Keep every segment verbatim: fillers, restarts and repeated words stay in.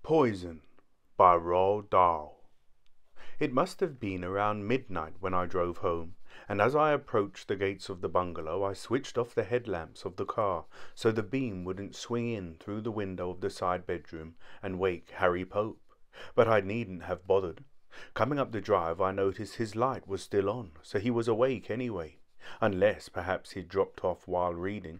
Poison by Roald Dahl. It must have been around midnight when I drove home, and as I approached the gates of the bungalow I switched off the headlamps of the car so the beam wouldn't swing in through the window of the side bedroom and wake Harry Pope. But I needn't have bothered. Coming up the drive I noticed his light was still on, so he was awake anyway, unless perhaps he'd dropped off while reading.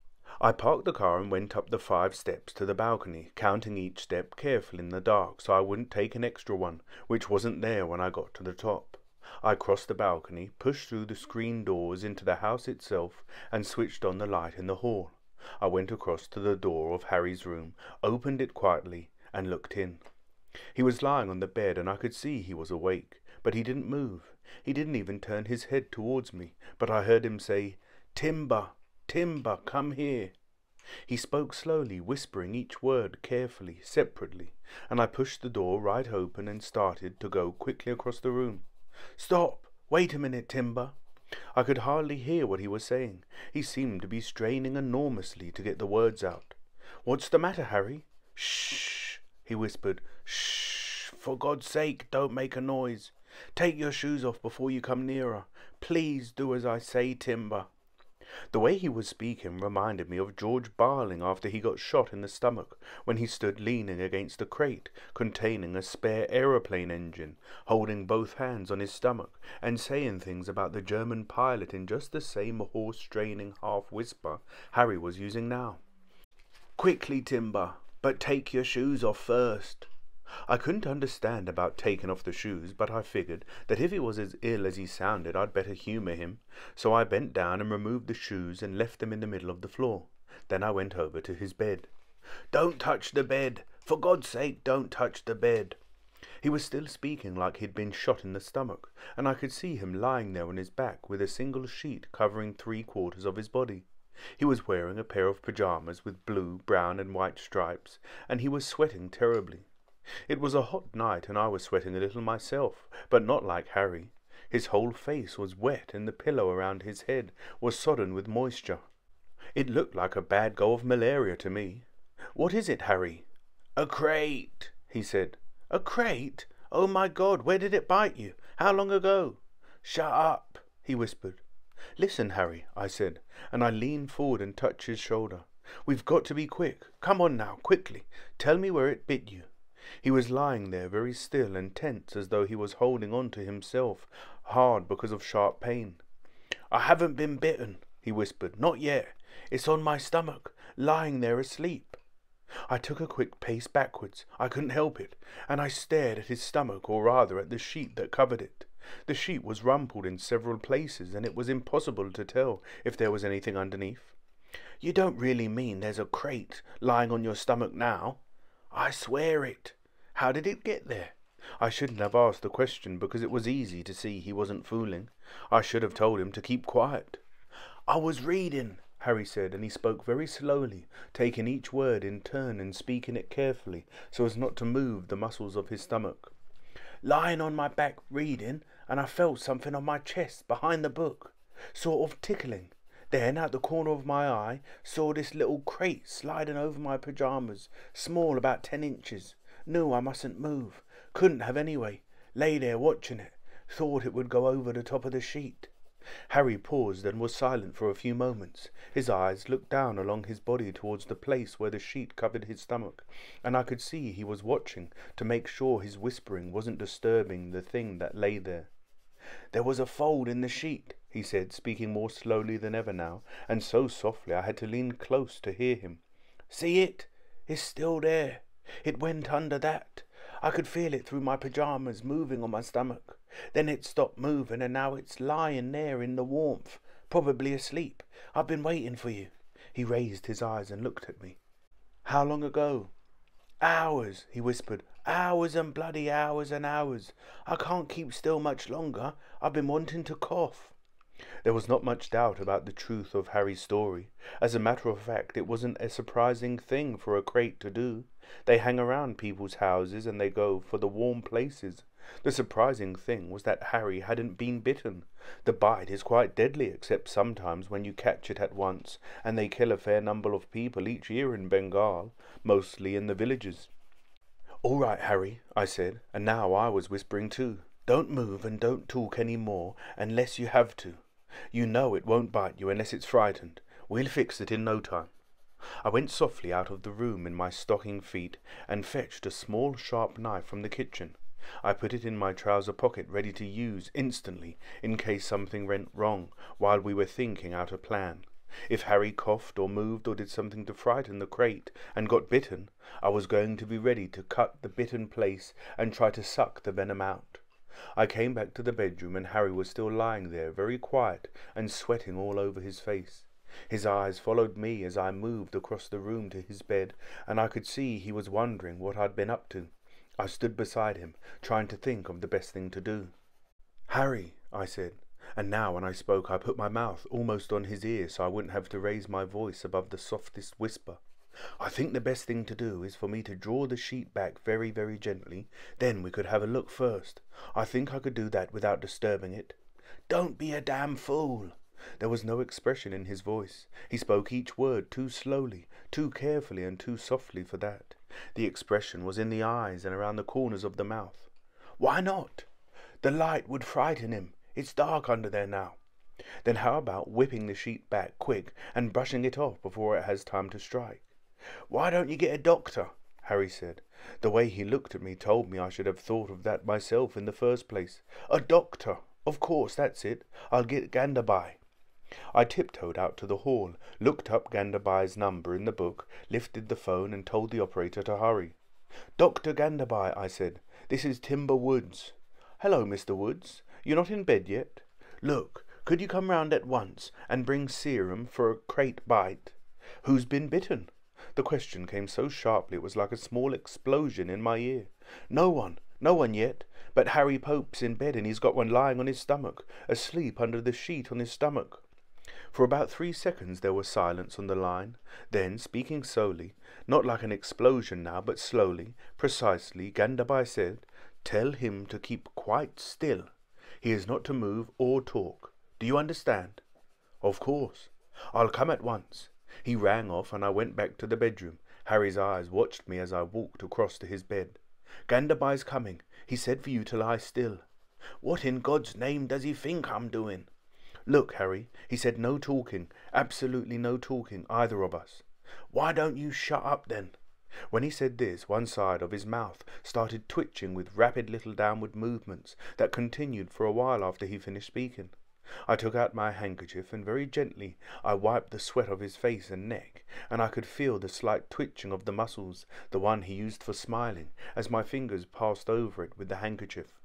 I parked the car and went up the five steps to the balcony, counting each step carefully in the dark so I wouldn't take an extra one, which wasn't there when I got to the top. I crossed the balcony, pushed through the screen doors into the house itself, and switched on the light in the hall. I went across to the door of Harry's room, opened it quietly, and looked in. He was lying on the bed, and I could see he was awake, but he didn't move. He didn't even turn his head towards me, but I heard him say, "Timber! Timber, come here." He spoke slowly, whispering each word carefully, separately, and I pushed the door right open and started to go quickly across the room. "Stop! Wait a minute, Timber!" I could hardly hear what he was saying. He seemed to be straining enormously to get the words out. "What's the matter, Harry?" "Shh!" he whispered. "Shh! For God's sake, don't make a noise. Take your shoes off before you come nearer. Please do as I say, Timber." The way he was speaking reminded me of George Barling after he got shot in the stomach, when he stood leaning against a crate containing a spare aeroplane engine, holding both hands on his stomach, and saying things about the German pilot in just the same hoarse-straining half-whisper Harry was using now. "Quickly, Timber, but take your shoes off first." I couldn't understand about taking off the shoes, but I figured that if he was as ill as he sounded, I'd better humour him. So I bent down and removed the shoes and left them in the middle of the floor. Then I went over to his bed. "Don't touch the bed! For God's sake, don't touch the bed!" He was still speaking like he'd been shot in the stomach, and I could see him lying there on his back with a single sheet covering three-quarters of his body. He was wearing a pair of pyjamas with blue, brown and white stripes, and he was sweating terribly. It was a hot night and I was sweating a little myself, but not like Harry. His whole face was wet and the pillow around his head was sodden with moisture. It looked like a bad go of malaria to me. "What is it, Harry?" "A crate," he said. "A crate? Oh my God, where did it bite you? How long ago?" "Shut up," he whispered. "Listen, Harry," I said, and I leaned forward and touched his shoulder. "We've got to be quick. Come on now, quickly. Tell me where it bit you." He was lying there very still and tense, as though he was holding on to himself hard because of sharp pain. "I haven't been bitten," he whispered. "Not yet. It's on my stomach, lying there asleep." I took a quick pace backwards. I couldn't help it, and I stared at his stomach, or rather at the sheet that covered it. The sheet was rumpled in several places, and it was impossible to tell if there was anything underneath. "You don't really mean there's a crate lying on your stomach now?" "I swear it." "How did it get there?" I shouldn't have asked the question because it was easy to see he wasn't fooling. I should have told him to keep quiet. "I was reading," Harry said, and he spoke very slowly, taking each word in turn and speaking it carefully so as not to move the muscles of his stomach. "Lying on my back reading, and I felt something on my chest behind the book, sort of tickling. Then, out the corner of my eye, saw this little crate sliding over my pyjamas, small, about ten inches. Knew I mustn't move. Couldn't have anyway. Lay there watching it. Thought it would go over the top of the sheet." Harry paused and was silent for a few moments. His eyes looked down along his body towards the place where the sheet covered his stomach, and I could see he was watching to make sure his whispering wasn't disturbing the thing that lay there. "There was a fold in the sheet," he said, speaking more slowly than ever now, and so softly I had to lean close to hear him. "See it? It's still there. It went under that. I could feel it through my pyjamas moving on my stomach. Then it stopped moving and now it's lying there in the warmth, probably asleep. I've been waiting for you." He raised his eyes and looked at me. "How long ago?" "Hours," he whispered. "Hours and bloody hours and hours. I can't keep still much longer. I've been wanting to cough." There was not much doubt about the truth of Harry's story. As a matter of fact, it wasn't a surprising thing for a crate to do. They hang around people's houses and they go for the warm places. The surprising thing was that Harry hadn't been bitten. The bite is quite deadly, except sometimes when you catch it at once, and they kill a fair number of people each year in Bengal, mostly in the villages. "All right, Harry," I said, and now I was whispering too. "Don't move and don't talk any more unless you have to. You know it won't bite you unless it's frightened. We'll fix it in no time." I went softly out of the room in my stocking feet and fetched a small sharp knife from the kitchen. I put it in my trouser pocket ready to use instantly in case something went wrong while we were thinking out a plan. If Harry coughed or moved or did something to frighten the crate and got bitten, I was going to be ready to cut the bitten place and try to suck the venom out. I came back to the bedroom and Harry was still lying there, very quiet and sweating all over his face. His eyes followed me as I moved across the room to his bed, and I could see he was wondering what I'd been up to. I stood beside him, trying to think of the best thing to do. "Harry," I said, and now when I spoke I put my mouth almost on his ear so I wouldn't have to raise my voice above the softest whisper. "I think the best thing to do is for me to draw the sheet back very, very gently. Then we could have a look first. I think I could do that without disturbing it." "Don't be a damn fool." There was no expression in his voice. He spoke each word too slowly, too carefully, and too softly for that. The expression was in the eyes and around the corners of the mouth. "Why not? The light would frighten him. It's dark under there now." "Then how about whipping the sheet back quick and brushing it off before it has time to strike?" "Why don't you get a doctor?" Harry said. The way he looked at me told me I should have thought of that myself in the first place. "A doctor! Of course, that's it. I'll get Ganderby." I tiptoed out to the hall, looked up Ganderby's number in the book, lifted the phone and told the operator to hurry. "Doctor Ganderby," I said. "This is Timber Woods." "Hello, Mister Woods. You're not in bed yet? Look, could you come round at once and bring serum for a crate bite?" "Who's been bitten?" The question came so sharply it was like a small explosion in my ear. "No one, no one yet, but Harry Pope's in bed and he's got one lying on his stomach, asleep under the sheet on his stomach." For about three seconds there was silence on the line. Then, speaking slowly, not like an explosion now, but slowly, precisely, Ganderby said, "Tell him to keep quite still. He is not to move or talk. Do you understand?" "Of course. I'll come at once." He rang off and I went back to the bedroom. Harry's eyes watched me as I walked across to his bed. "Ganderby's coming. He said for you to lie still." "What in God's name does he think I'm doing?" "Look, Harry, he said no talking, absolutely no talking, either of us." "Why don't you shut up then?" When he said this, one side of his mouth started twitching with rapid little downward movements that continued for a while after he finished speaking. I took out my handkerchief and very gently I wiped the sweat off his face and neck, and I could feel the slight twitching of the muscles, the one he used for smiling, as my fingers passed over it with the handkerchief.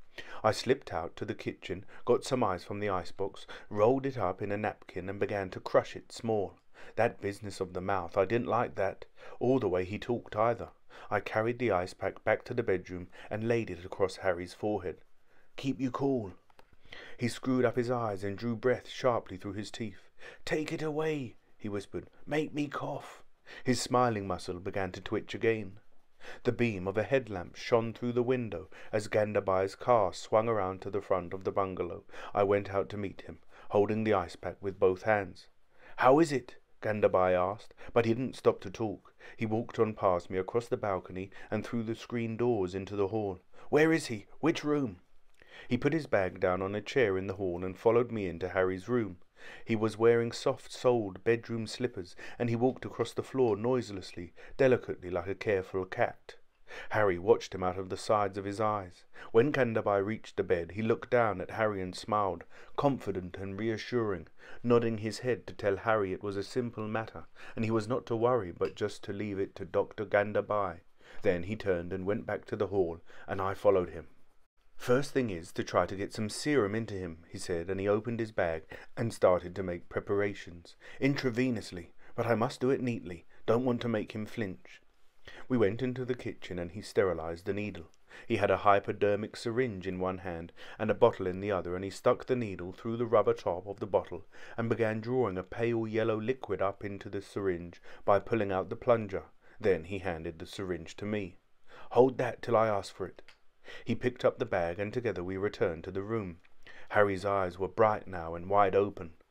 I slipped out to the kitchen, got some ice from the icebox, rolled it up in a napkin and began to crush it small. That business of the mouth, I didn't like that, or the way he talked either. I carried the ice pack back to the bedroom and laid it across Harry's forehead. "Keep you cool." He screwed up his eyes and drew breath sharply through his teeth. "Take it away," he whispered. "Make me cough." His smiling muscle began to twitch again. The beam of a headlamp shone through the window as Ganderby's car swung around to the front of the bungalow. I went out to meet him, holding the ice pack with both hands. "How is it?" Ganderby asked, but he didn't stop to talk. He walked on past me across the balcony and through the screen doors into the hall. "Where is he? Which room?" He put his bag down on a chair in the hall and followed me into Harry's room. He was wearing soft-soled bedroom slippers, and he walked across the floor noiselessly, delicately, like a careful cat. Harry watched him out of the sides of his eyes. When Ganderby reached the bed, he looked down at Harry and smiled, confident and reassuring, nodding his head to tell Harry it was a simple matter, and he was not to worry, but just to leave it to Doctor Ganderby. Then he turned and went back to the hall, and I followed him. "First thing is to try to get some serum into him," he said, and he opened his bag and started to make preparations. "Intravenously, but I must do it neatly. Don't want to make him flinch." We went into the kitchen and he sterilized the needle. He had a hypodermic syringe in one hand and a bottle in the other, and he stuck the needle through the rubber top of the bottle and began drawing a pale yellow liquid up into the syringe by pulling out the plunger. Then he handed the syringe to me. "Hold that till I ask for it." He picked up the bag and together we returned to the room. Harry's eyes were bright now and wide open.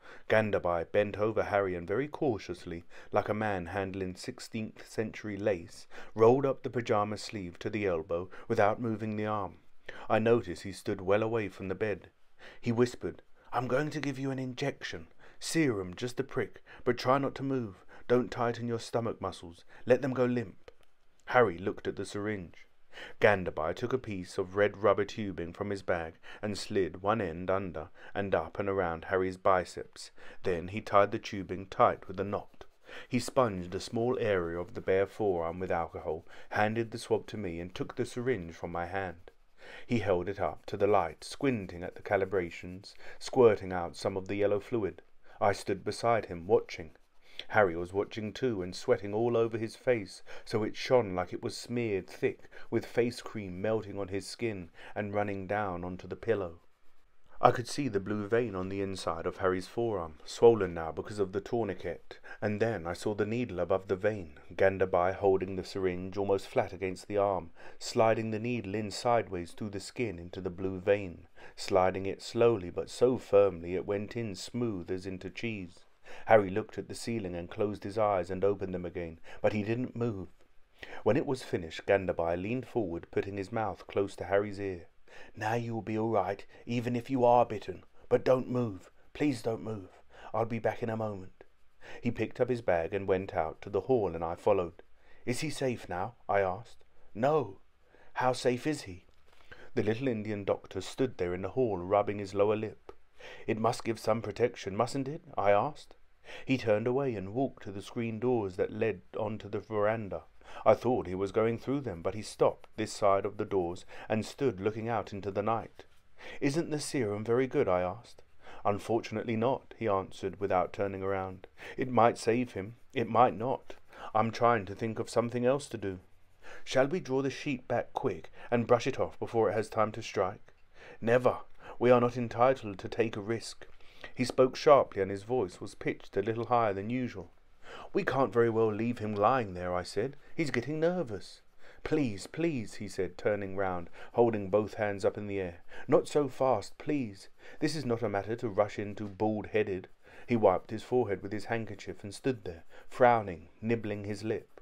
Ganderby bent over Harry and very cautiously, like a man handling sixteenth century lace, rolled up the pyjama sleeve to the elbow without moving the arm. I noticed he stood well away from the bed. He whispered, "I'm going to give you an injection. Serum, just a prick, but try not to move. Don't tighten your stomach muscles. Let them go limp." Harry looked at the syringe. Ganderby took a piece of red rubber tubing from his bag and slid one end under and up and around Harry's biceps. Then he tied the tubing tight with a knot. He sponged a small area of the bare forearm with alcohol, handed the swab to me, and took the syringe from my hand. He held it up to the light, squinting at the calibrations, squirting out some of the yellow fluid. I stood beside him, watching. Harry was watching too, and sweating all over his face, so it shone like it was smeared thick with face cream melting on his skin and running down onto the pillow. I could see the blue vein on the inside of Harry's forearm, swollen now because of the tourniquet, and then I saw the needle above the vein, Ganderby holding the syringe almost flat against the arm, sliding the needle in sideways through the skin into the blue vein, sliding it slowly but so firmly it went in smooth as into cheese. Harry looked at the ceiling and closed his eyes and opened them again, but he didn't move. When it was finished, Ganderby leaned forward, putting his mouth close to Harry's ear. "Now you will be all right, even if you are bitten. But don't move. Please don't move. I'll be back in a moment." He picked up his bag and went out to the hall, and I followed. "Is he safe now?" I asked. "No." "How safe is he?" The little Indian doctor stood there in the hall, rubbing his lower lip. "It must give some protection, mustn't it?" I asked. He turned away and walked to the screen doors that led onto the veranda. I thought he was going through them, but he stopped this side of the doors and stood looking out into the night. "Isn't the serum very good?" I asked. "Unfortunately not," he answered without turning around. "It might save him. It might not. I'm trying to think of something else to do. Shall we draw the sheet back quick and brush it off before it has time to strike?" "Never. We are not entitled to take a risk." He spoke sharply, and his voice was pitched a little higher than usual. "We can't very well leave him lying there," I said. "He's getting nervous." "Please, please," he said, turning round, holding both hands up in the air. "Not so fast, please. This is not a matter to rush into bald-headed." He wiped his forehead with his handkerchief and stood there, frowning, nibbling his lip.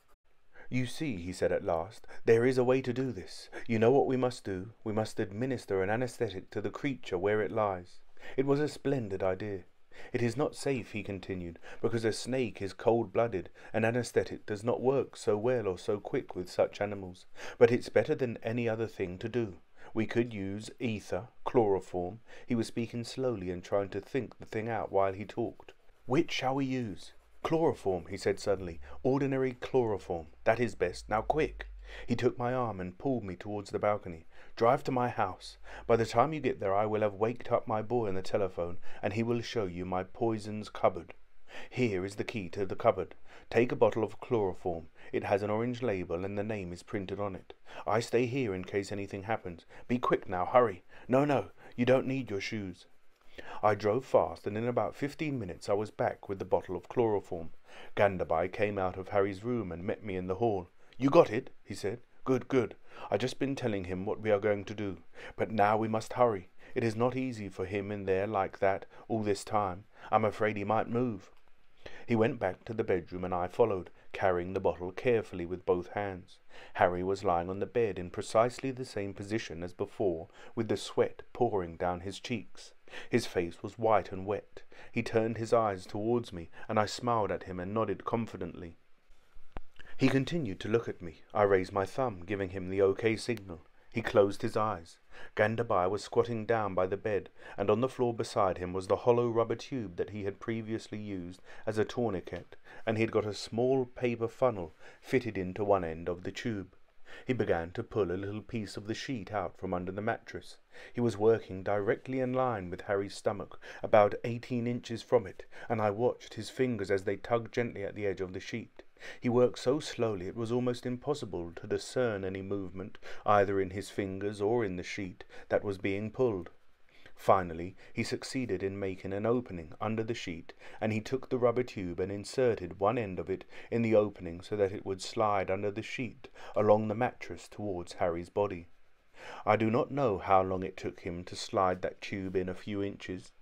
"You see," he said at last, "there is a way to do this. You know what we must do? We must administer an anesthetic to the creature where it lies." It was a splendid idea. "It is not safe," he continued, "because a snake is cold-blooded, and anesthetic does not work so well or so quick with such animals. But it's better than any other thing to do. We could use ether, chloroform." He was speaking slowly and trying to think the thing out while he talked. "Which shall we use?" "Chloroform," he said suddenly. "Ordinary chloroform. That is best. Now quick." He took my arm and pulled me towards the balcony. "Drive to my house. By the time you get there I will have waked up my boy on the telephone, and he will show you my poisons cupboard. Here is the key to the cupboard. Take a bottle of chloroform. It has an orange label and the name is printed on it. I stay here in case anything happens. Be quick now, hurry. No, no, you don't need your shoes." I drove fast, and in about fifteen minutes I was back with the bottle of chloroform. Ganderby came out of Harry's room and met me in the hall. "You got it?" he said. "Good, good. I've just been telling him what we are going to do. But now we must hurry. It is not easy for him in there like that all this time. I'm afraid he might move." He went back to the bedroom, and I followed, carrying the bottle carefully with both hands. Harry was lying on the bed in precisely the same position as before, with the sweat pouring down his cheeks. His face was white and wet. He turned his eyes towards me, and I smiled at him and nodded confidently. He continued to look at me. I raised my thumb, giving him the OK signal. He closed his eyes. Ganderby was squatting down by the bed, and on the floor beside him was the hollow rubber tube that he had previously used as a tourniquet, and he had got a small paper funnel fitted into one end of the tube. He began to pull a little piece of the sheet out from under the mattress. He was working directly in line with Harry's stomach, about eighteen inches from it, and I watched his fingers as they tugged gently at the edge of the sheet. He worked so slowly it was almost impossible to discern any movement, either in his fingers or in the sheet that was being pulled. Finally, he succeeded in making an opening under the sheet, and he took the rubber tube and inserted one end of it in the opening so that it would slide under the sheet along the mattress towards Harry's body. I do not know how long it took him to slide that tube in a few inches.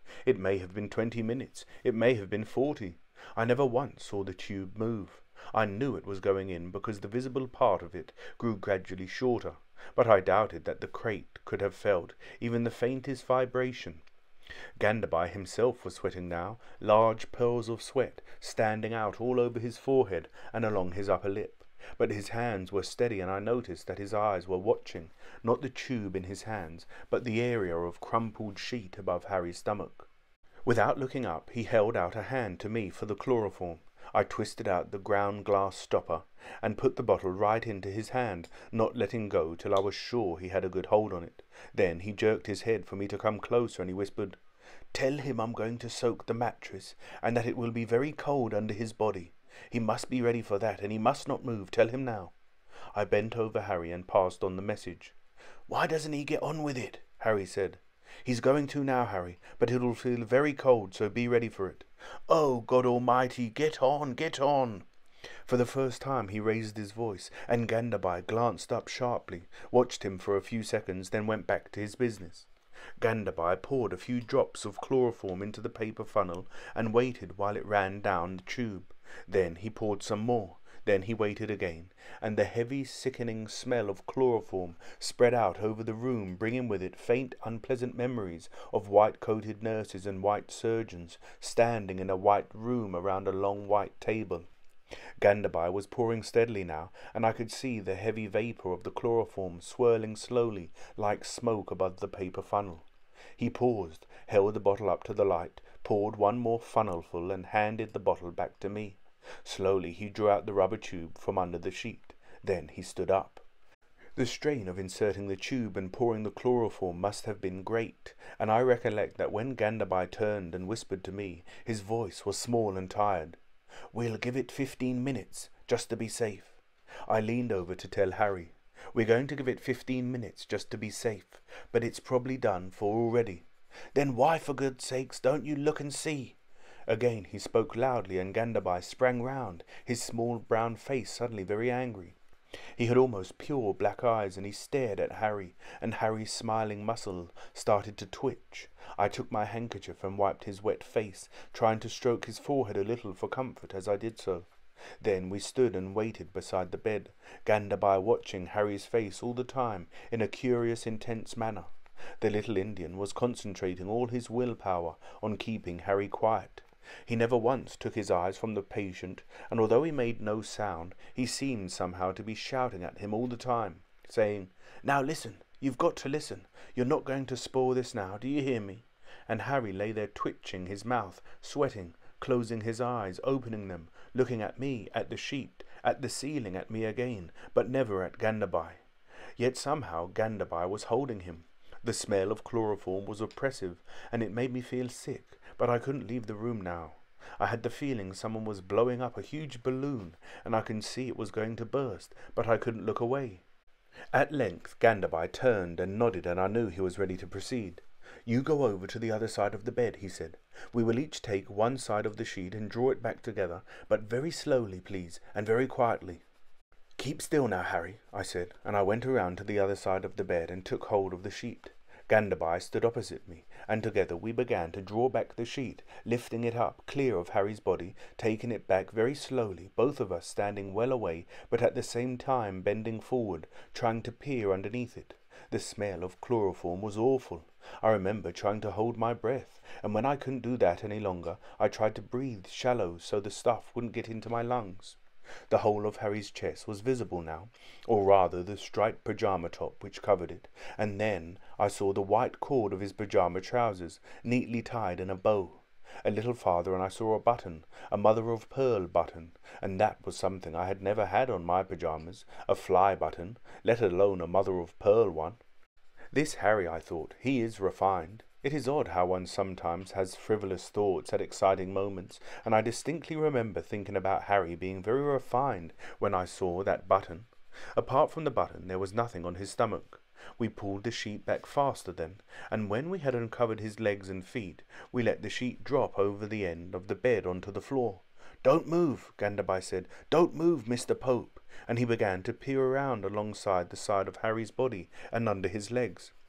It may have been twenty minutes. It may have been forty. I never once saw the tube move. I knew it was going in because the visible part of it grew gradually shorter, but I doubted that the crate could have felt even the faintest vibration. Ganderby himself was sweating now, large pearls of sweat standing out all over his forehead and along his upper lip. But his hands were steady, and I noticed that his eyes were watching, not the tube in his hands, but the area of crumpled sheet above Harry's stomach. Without looking up, he held out a hand to me for the chloroform. I twisted out the ground glass stopper and put the bottle right into his hand, not letting go till I was sure he had a good hold on it. Then he jerked his head for me to come closer, and he whispered, "Tell him I'm going to soak the mattress, and that it will be very cold under his body. He must be ready for that, and he must not move. Tell him now." I bent over Harry and passed on the message. "Why doesn't he get on with it?" Harry said. "He's going to now, Harry, but it'll feel very cold, so be ready for it." "Oh, God Almighty, get on, get on!" For the first time he raised his voice, and Ganderby glanced up sharply, watched him for a few seconds, then went back to his business. Ganderby poured a few drops of chloroform into the paper funnel and waited while it ran down the tube. Then he poured some more. Then he waited again, and the heavy, sickening smell of chloroform spread out over the room, bringing with it faint, unpleasant memories of white-coated nurses and white surgeons standing in a white room around a long white table. Ganderby was pouring steadily now, and I could see the heavy vapour of the chloroform swirling slowly like smoke above the paper funnel. He paused, held the bottle up to the light, poured one more funnelful, and handed the bottle back to me. Slowly he drew out the rubber tube from under the sheet. Then he stood up. The strain of inserting the tube and pouring the chloroform must have been great, and I recollect that when Ganderby turned and whispered to me, his voice was small and tired. "We'll give it fifteen minutes, just to be safe." I leaned over to tell Harry, "We're going to give it fifteen minutes, just to be safe, but it's probably done for already." "Then why, for God's sakes, don't you look and see?" Again he spoke loudly, and Ganderby sprang round, his small brown face suddenly very angry. He had almost pure black eyes, and he stared at Harry, and Harry's smiling muscle started to twitch. I took my handkerchief and wiped his wet face, trying to stroke his forehead a little for comfort as I did so. Then we stood and waited beside the bed, Ganderby watching Harry's face all the time in a curious, intense manner. The little Indian was concentrating all his willpower on keeping Harry quiet. He never once took his eyes from the patient, and although he made no sound, he seemed somehow to be shouting at him all the time, saying, "Now listen, you've got to listen. You're not going to spoil this now, do you hear me?" And Harry lay there twitching his mouth, sweating, closing his eyes, opening them, looking at me, at the sheet, at the ceiling, at me again, but never at Ganderby. Yet somehow Ganderby was holding him. The smell of chloroform was oppressive, and it made me feel sick, but I couldn't leave the room now. I had the feeling someone was blowing up a huge balloon, and I could see it was going to burst, but I couldn't look away. At length Ganderby turned and nodded, and I knew he was ready to proceed. "You go over to the other side of the bed," he said. "We will each take one side of the sheet and draw it back together, but very slowly, please, and very quietly." "Keep still now, Harry," I said, and I went around to the other side of the bed and took hold of the sheet. Ganderby stood opposite me, and together we began to draw back the sheet, lifting it up clear of Harry's body, taking it back very slowly, both of us standing well away, but at the same time bending forward, trying to peer underneath it. The smell of chloroform was awful. I remember trying to hold my breath, and when I couldn't do that any longer, I tried to breathe shallow so the stuff wouldn't get into my lungs. The whole of Harry's chest was visible now, or rather the striped pyjama top which covered it, and then I saw the white cord of his pyjama trousers, neatly tied in a bow. A little farther and I saw a button, a mother-of-pearl button, and that was something I had never had on my pyjamas, a fly button, let alone a mother-of-pearl one. This Harry, I thought, he is refined. It is odd how one sometimes has frivolous thoughts at exciting moments, and I distinctly remember thinking about Harry being very refined when I saw that button. Apart from the button, there was nothing on his stomach. We pulled the sheet back faster then, and when we had uncovered his legs and feet, we let the sheet drop over the end of the bed onto the floor. "Don't move," Ganderby said. "Don't move, Mister Pope," and he began to peer around alongside the side of Harry's body and under his legs.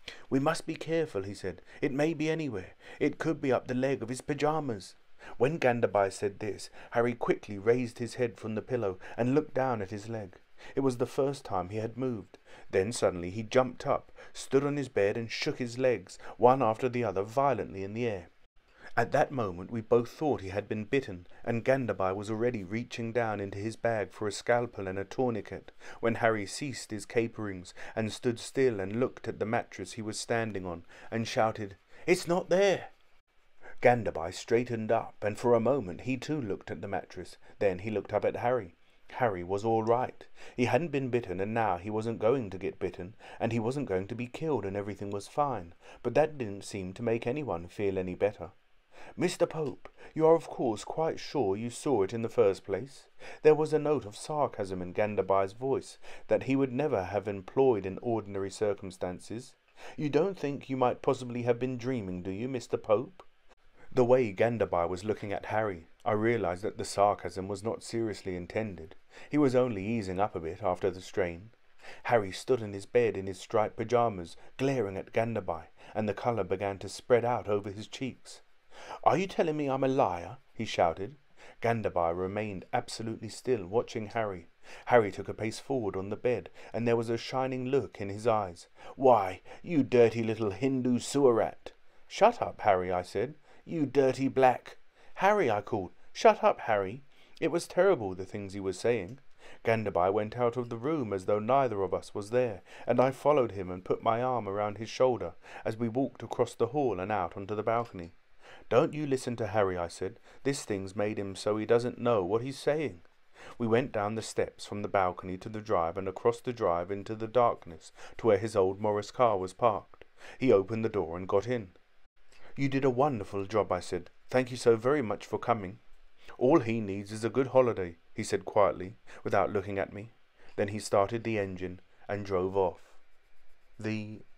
"We must be careful," he said. "It may be anywhere. It could be up the leg of his pyjamas." When Ganderby said this, Harry quickly raised his head from the pillow and looked down at his leg. It was the first time he had moved. Then suddenly he jumped up, stood on his bed and shook his legs, one after the other, violently in the air. At that moment we both thought he had been bitten, and Ganderby was already reaching down into his bag for a scalpel and a tourniquet, when Harry ceased his caperings and stood still and looked at the mattress he was standing on, and shouted, "It's not there!" Ganderby straightened up, and for a moment he too looked at the mattress. Then he looked up at Harry. Harry was all right. He hadn't been bitten, and now he wasn't going to get bitten, and he wasn't going to be killed, and everything was fine. But that didn't seem to make anyone feel any better. "Mister Pope, you are of course quite sure you saw it in the first place?" There was a note of sarcasm in Ganderby's voice that he would never have employed in ordinary circumstances. "You don't think you might possibly have been dreaming, do you, Mister Pope?" The way Ganderby was looking at Harry, I realized that the sarcasm was not seriously intended. He was only easing up a bit after the strain. Harry stood in his bed in his striped pyjamas, glaring at Ganderby, and the colour began to spread out over his cheeks. "Are you telling me I'm a liar?" he shouted. Ganderby remained absolutely still, watching Harry. Harry took a pace forward on the bed, and there was a shining look in his eyes. "Why, you dirty little Hindu sewer rat!" "Shut up, Harry," I said. "You dirty black—" "Harry," I called. "Shut up, Harry." It was terrible, the things he was saying. Ganderby went out of the room as though neither of us was there, and I followed him and put my arm around his shoulder as we walked across the hall and out onto the balcony. "Don't you listen to Harry," I said. "This thing's made him so he doesn't know what he's saying." We went down the steps from the balcony to the drive and across the drive into the darkness to where his old Morris car was parked. He opened the door and got in. "You did a wonderful job," I said. "Thank you so very much for coming." "All he needs is a good holiday," he said quietly, without looking at me. Then he started the engine and drove off. The